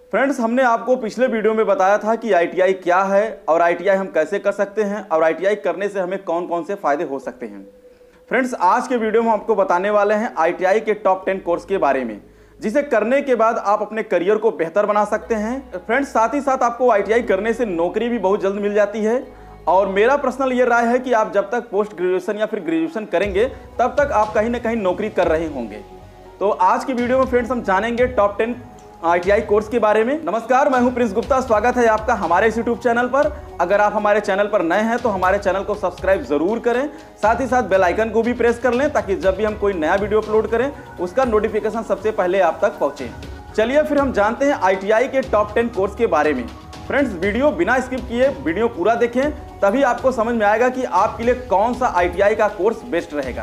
Friends, हमने आपको पिछले वीडियो में बताया था कि आईटीआई क्या है और आईटीआई हम कैसे कर सकते हैं और आईटीआई करने से हमें कौन कौन से फायदे हो सकते हैं। फ्रेंड्स, आज के वीडियो में हम आपको बताने वाले हैं आईटीआई के टॉप 10 कोर्स के बारे में, जिसे करने के बाद आप अपने करियर को बेहतर बना सकते हैं। फ्रेंड्स, साथ ही साथ आपको आईटीआई करने से नौकरी भी बहुत जल्द मिल जाती है और मेरा पर्सनल ये राय है कि आप जब तक पोस्ट ग्रेजुएशन या फिर ग्रेजुएशन करेंगे तब तक आप कहीं ना कहीं नौकरी कर रहे होंगे। तो आज की वीडियो में फ्रेंड्स हम जानेंगे टॉप 10 आईटीआई कोर्स के बारे में। नमस्कार, मैं हूं प्रिंस गुप्ता। स्वागत है आपका हमारे इस यूट्यूब चैनल पर। अगर आप हमारे चैनल पर नए हैं तो हमारे चैनल को सब्सक्राइब जरूर करें, साथ ही साथ बेल आइकन को भी प्रेस कर लें ताकि जब भी हम कोई नया वीडियो अपलोड करें उसका नोटिफिकेशन सबसे पहले आप तक पहुंचे। चलिए फिर हम जानते हैं आईटीआई के टॉप 10 कोर्स के बारे में। फ्रेंड्स, वीडियो बिना स्किप किए वीडियो पूरा देखें, तभी आपको समझ में आएगा कि आपके लिए कौन सा आईटीआई का कोर्स बेस्ट रहेगा।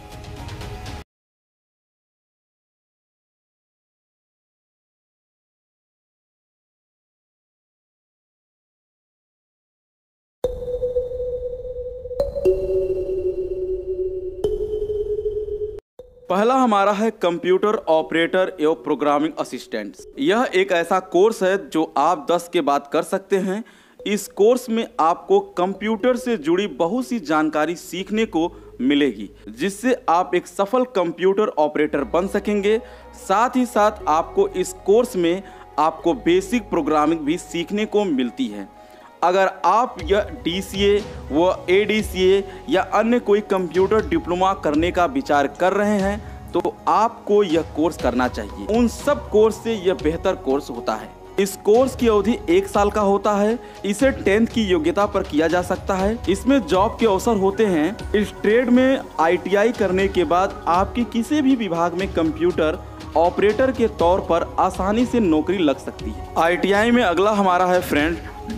पहला हमारा है कंप्यूटर ऑपरेटर एवं प्रोग्रामिंग असिस्टेंट। यह एक ऐसा कोर्स है जो आप 10 के बाद कर सकते हैं। इस कोर्स में आपको कंप्यूटर से जुड़ी बहुत सी जानकारी सीखने को मिलेगी, जिससे आप एक सफल कंप्यूटर ऑपरेटर बन सकेंगे। साथ ही साथ आपको इस कोर्स में आपको बेसिक प्रोग्रामिंग भी सीखने को मिलती है। अगर आप यह डीसीए व एडीसीए या अन्य कोई कंप्यूटर डिप्लोमा करने का विचार कर रहे हैं तो आपको यह कोर्स करना चाहिए। उन सब कोर्स से यह बेहतर कोर्स होता है। इस कोर्स की अवधि 1 साल का होता है। इसे 10th की योग्यता पर किया जा सकता है। इसमें जॉब के अवसर होते हैं। इस ट्रेड में आईटीआई करने के बाद आपकी किसी भी विभाग में कंप्यूटर ऑपरेटर के तौर पर आसानी से नौकरी लग सकती है। आईटीआई में अगला हमारा है फ्रेंड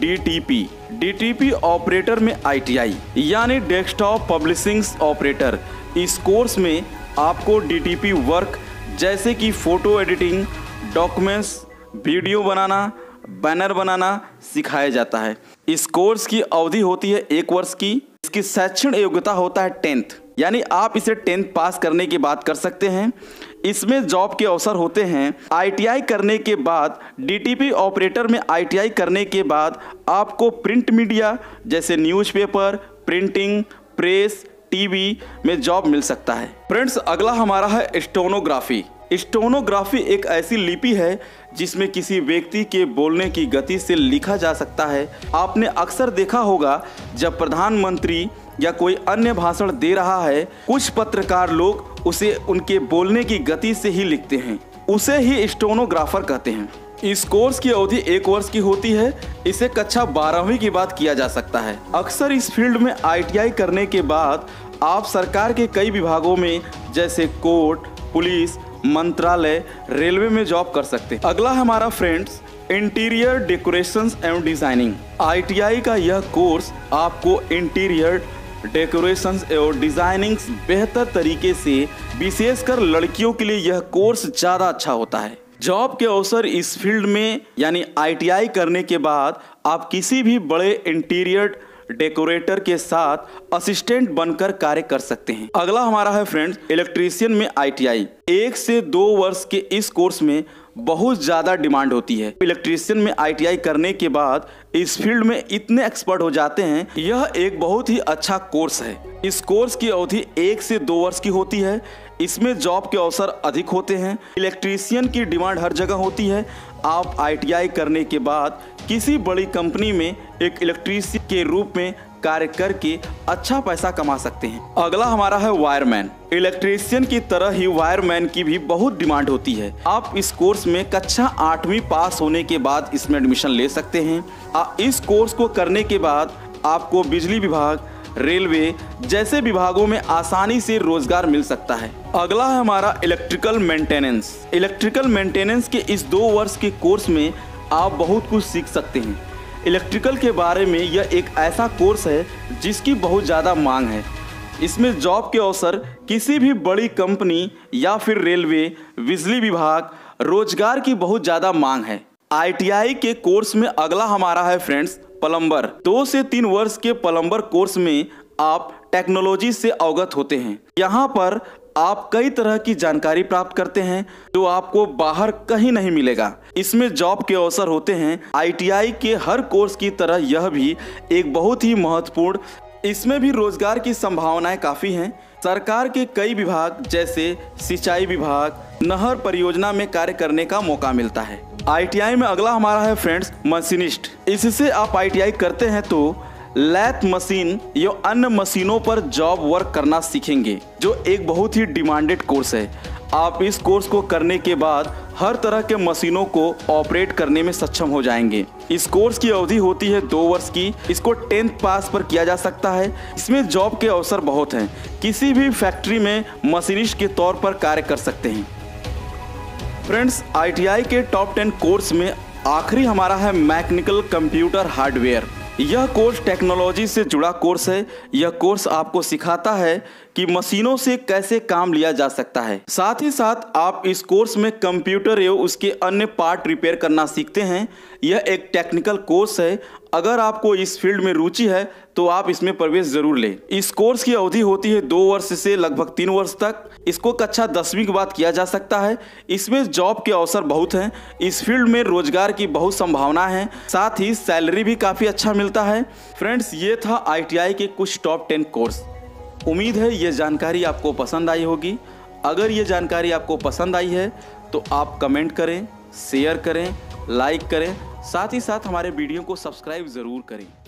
डीटीपी ऑपरेटर में आईटीआई यानी डेस्कटॉप पब्लिशिंग ऑपरेटर। इस कोर्स में आपको डीटीपी वर्क जैसे कि फोटो एडिटिंग, डॉक्यूमेंट्स, वीडियो बनाना, बैनर बनाना सिखाया जाता है। इस कोर्स की अवधि होती है 1 वर्ष की। इसकी शैक्षणिक योग्यता होता है 10th, यानी आप इसे 10th पास करने के बाद कर सकते हैं। इसमें जॉब के अवसर होते हैं। आईटीआई करने के बाद डीटीपी ऑपरेटर में आईटीआई करने के बाद आपको प्रिंट मीडिया जैसे न्यूज़पेपर, प्रिंटिंग, प्रेस, टीवी में जॉब मिल सकता है। फ्रेंड्स, अगला हमारा है स्टेनोग्राफी। स्टेनोग्राफी एक ऐसी लिपि है जिसमें किसी व्यक्ति के बोलने की गति से लिखा जा सकता है। आपने अक्सर देखा होगा जब प्रधानमंत्री या कोई अन्य भाषण दे रहा है, कुछ पत्रकार लोग उसे उनके बोलने की गति से ही लिखते हैं। उसे ही स्टेनोग्राफर कहते हैं। इस कोर्स की अवधि 1 वर्ष की होती है। इसे कक्षा 12वीं के बाद किया जा सकता है। अक्सर इस फील्ड में आईटीआई करने के बाद आप सरकार के कई विभागों में जैसे कोर्ट, पुलिस, मंत्रालय, रेलवे में जॉब कर सकते हैं। अगला हमारा फ्रेंड्स इंटीरियर डेकोरेशंस एवं डिजाइनिंग। आईटीआई का यह कोर्स आपको इंटीरियर डेकोरेशंस एवं डिजाइनिंग बेहतर तरीके से, विशेषकर लड़कियों के लिए यह कोर्स ज़्यादा अच्छा होता है। जॉब के अवसर इस फील्ड में यानी आईटीआई करने के बाद आप किसी भी बड़े इंटीरियर डेकोरेटर के साथ असिस्टेंट बनकर कार्य कर सकते हैं। अगला हमारा है फ्रेंड्स इलेक्ट्रीशियन में आईटीआई। 1 से 2 वर्ष के इस कोर्स में बहुत ज़्यादा डिमांड होती है। इलेक्ट्रीशियन में आईटीआई करने के बाद इस फील्ड में इतने एक्सपर्ट हो जाते हैं। यह एक बहुत ही अच्छा कोर्स है। इस कोर्स की अवधि 1 से 2 वर्ष की होती है। इसमें जॉब के अवसर अधिक होते हैं। इलेक्ट्रीशियन की डिमांड हर जगह होती है। आप आईटीआई करने के बाद किसी बड़ी कंपनी में एक इलेक्ट्रीशियन के रूप में कार्य करके अच्छा पैसा कमा सकते हैं। अगला हमारा है वायरमैन। इलेक्ट्रीशियन की तरह ही वायरमैन की भी बहुत डिमांड होती है। आप इस कोर्स में कक्षा 8वीं पास होने के बाद इसमें एडमिशन ले सकते हैं। इस कोर्स को करने के बाद आपको बिजली विभाग, रेलवे जैसे विभागों में आसानी से रोजगार मिल सकता है। अगला है हमारा इलेक्ट्रिकल मेंटेनेंस। इलेक्ट्रिकल मेंटेनेंस के इस 2 वर्ष के कोर्स में आप बहुत कुछ सीख सकते हैं। इलेक्ट्रिकल के बारे में यह एक ऐसा कोर्स है जिसकी बहुत ज़्यादा मांग है। इसमें जॉब के अवसर किसी भी बड़ी कंपनी या फिर रेलवे, बिजली विभाग, रोजगार की बहुत ज़्यादा मांग है। आईटीआई के कोर्स में अगला हमारा है फ्रेंड्स प्लम्बर। 2 से 3 वर्ष के प्लम्बर कोर्स में आप टेक्नोलॉजी से अवगत होते हैं। यहाँ पर आप कई तरह की जानकारी प्राप्त करते हैं जो आपको बाहर कहीं नहीं मिलेगा। इसमें जॉब के अवसर होते हैं। ITI के हर कोर्स की तरह यह भी एक बहुत ही महत्वपूर्ण, इसमें भी रोजगार की संभावनाएं काफ़ी हैं। सरकार के कई विभाग जैसे सिंचाई विभाग, नहर परियोजना में कार्य करने का मौका मिलता है। ITI में अगला हमारा है फ्रेंड्स मशीनिस्ट। इससे आप ITI करते हैं तो लैथ मशीन या अन्य मशीनों पर जॉब वर्क करना सीखेंगे, जो एक बहुत ही डिमांडेड कोर्स है। आप इस कोर्स को करने के बाद हर तरह के मशीनों को ऑपरेट करने में सक्षम हो जाएंगे। इस कोर्स की अवधि होती है 2 वर्ष की। इसको 10th पास पर किया जा सकता है। इसमें जॉब के अवसर बहुत हैं। किसी भी फैक्ट्री में मशीनिस्ट के तौर पर कार्य कर सकते हैं। फ्रेंड्स, ITI के टॉप 10 कोर्स में आखिरी हमारा है मैकेनिकल कंप्यूटर हार्डवेयर। यह कोर्स टेक्नोलॉजी से जुड़ा कोर्स है। यह कोर्स आपको सिखाता है कि मशीनों से कैसे काम लिया जा सकता है। साथ ही साथ आप इस कोर्स में कंप्यूटर एवं उसके अन्य पार्ट रिपेयर करना सीखते हैं। यह एक टेक्निकल कोर्स है। अगर आपको इस फील्ड में रुचि है तो आप इसमें प्रवेश जरूर लें। इस कोर्स की अवधि होती है 2 वर्ष से लगभग 3 वर्ष तक। इसको कक्षा 10वीं के बाद किया जा सकता है। इसमें जॉब के अवसर बहुत हैं। इस फील्ड में रोजगार की बहुत संभावना है। साथ ही सैलरी भी काफ़ी अच्छा मिलता है। फ्रेंड्स, ये था ITI के कुछ टॉप 10 कोर्स। उम्मीद है ये जानकारी आपको पसंद आई होगी। अगर ये जानकारी आपको पसंद आई है तो आप कमेंट करें, शेयर करें, लाइक करें। साथ ही साथ हमारे वीडियो को सब्सक्राइब ज़रूर करें।